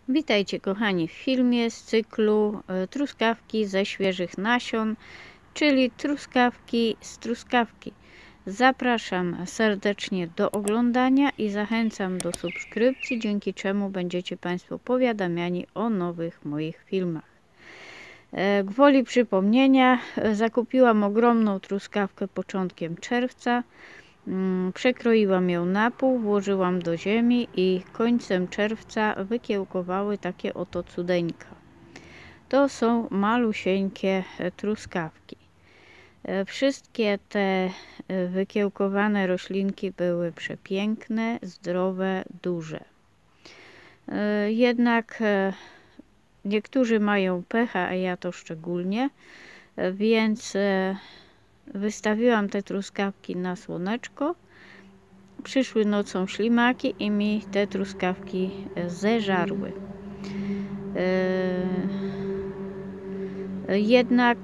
Witajcie kochani w filmie z cyklu truskawki ze świeżych nasion, czyli truskawki z truskawki. Zapraszam serdecznie do oglądania i zachęcam do subskrypcji, dzięki czemu będziecie Państwo powiadamiani o nowych moich filmach. Gwoli przypomnienia, zakupiłam ogromną truskawkę początkiem czerwca. Przekroiłam ją na pół, włożyłam do ziemi i końcem czerwca wykiełkowały takie oto cudeńka. To są malusieńkie truskawki. Wszystkie te wykiełkowane roślinki były przepiękne, zdrowe, duże. Jednak niektórzy mają pecha, a ja to szczególnie, więc wystawiłam te truskawki na słoneczko. Przyszły nocą ślimaki i mi te truskawki zeżarły. Jednak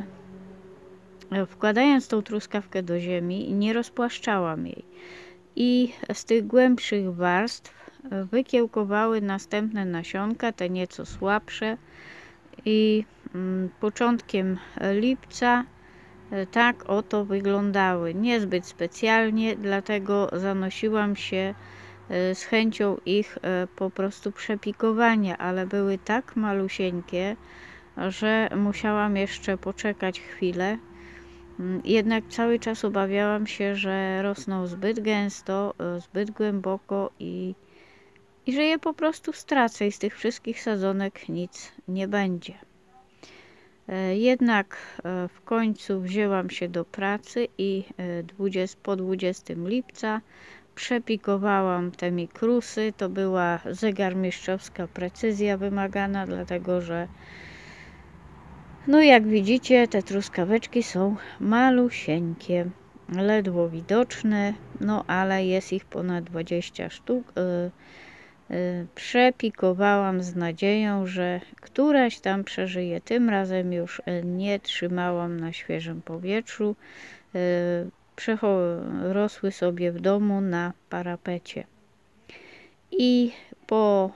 wkładając tą truskawkę do ziemi, nie rozpłaszczałam jej. I z tych głębszych warstw wykiełkowały następne nasionka, te nieco słabsze. I początkiem lipca tak oto wyglądały. Niezbyt specjalnie, dlatego zanosiłam się z chęcią ich po prostu przepikowania, ale były tak malusieńkie, że musiałam jeszcze poczekać chwilę. Jednak cały czas obawiałam się, że rosną zbyt gęsto, zbyt głęboko i że je po prostu stracę i z tych wszystkich sadzonek nic nie będzie. Jednak w końcu wzięłam się do pracy i po 20 lipca przepikowałam te mikrusy. To była zegarmistrzowska precyzja wymagana, dlatego że no jak widzicie, te truskaweczki są malusieńkie, ledwo widoczne, no ale jest ich ponad 20 sztuk. Przepikowałam z nadzieją, że któraś tam przeżyje. Tym razem już nie trzymałam na świeżym powietrzu. Rosły sobie w domu na parapecie. I po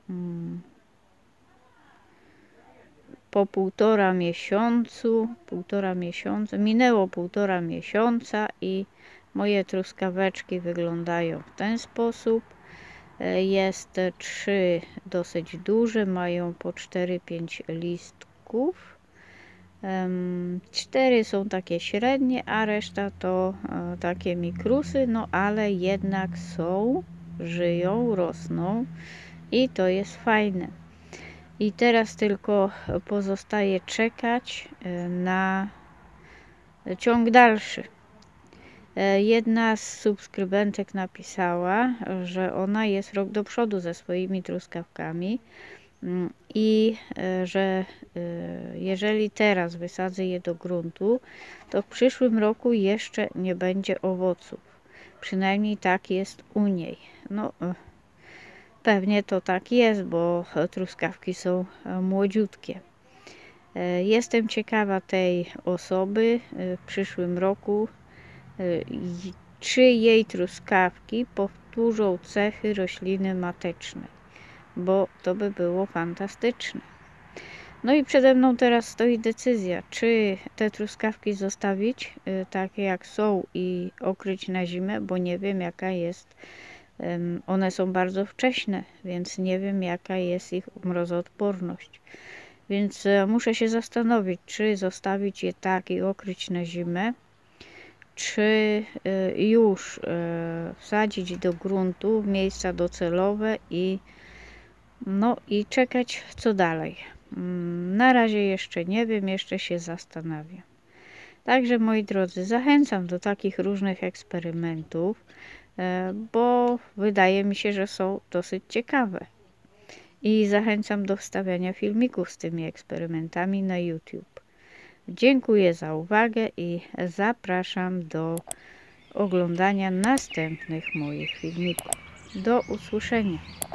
półtora miesiąca, minęło półtora miesiąca i moje truskaweczki wyglądają w ten sposób. Jest 3 dosyć duże, mają po 4-5 listków. 4 są takie średnie, a reszta to takie mikrusy, no ale jednak są, żyją, rosną i to jest fajne. I teraz tylko pozostaje czekać na ciąg dalszy. Jedna z subskrybentek napisała, że ona jest rok do przodu ze swoimi truskawkami i że jeżeli teraz wysadzę je do gruntu, to w przyszłym roku jeszcze nie będzie owoców. Przynajmniej tak jest u niej. No, pewnie to tak jest, bo truskawki są młodziutkie. Jestem ciekawa tej osoby w przyszłym roku, czy jej truskawki powtórzą cechy rośliny matecznej, bo to by było fantastyczne. No i przede mną teraz stoi decyzja, czy te truskawki zostawić takie jak są i okryć na zimę, bo nie wiem jaka jest, one są bardzo wcześne, więc nie wiem jaka jest ich mrozoodporność. Więc muszę się zastanowić, czy zostawić je tak i okryć na zimę, czy już wsadzić do gruntu w miejsca docelowe i czekać co dalej. Na razie jeszcze nie wiem, jeszcze się zastanawiam. Także moi drodzy, zachęcam do takich różnych eksperymentów, bo wydaje mi się, że są dosyć ciekawe. I zachęcam do wstawiania filmików z tymi eksperymentami na YouTube. Dziękuję za uwagę i zapraszam do oglądania następnych moich filmików. Do usłyszenia.